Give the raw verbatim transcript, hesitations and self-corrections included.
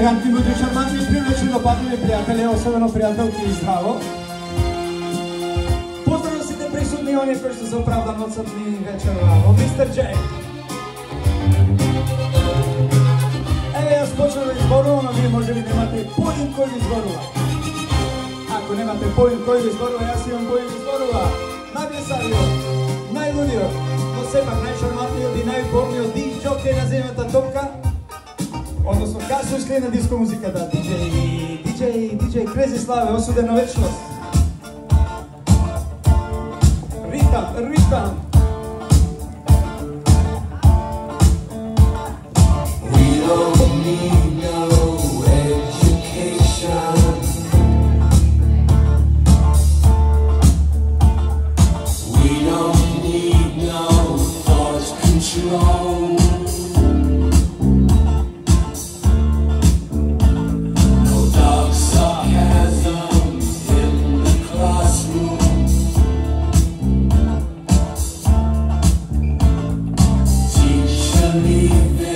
Елегантни мудри шармантни привлечени допадливи пријатели, особено пријателки и здраво. Поздрав за сите присутни и оние кои што се оправда ноцатни вечера во мистер Jeck. Еве јас почнав да изборувам, а вие може би немате поим кој ви изборува. Ако немате поим кој ви изборува, јас имам поим ви изборува. Најблисавиот, најлудиот, но сепак најшармантниот и најупорниот диџоке на земјата топка, односно касушки на диско музиката, диџеј, диџеј, диџеј Crazy Славе, осуден на вечност. Ритам, ритам. We don't need no education. We don't need no thought control. Leave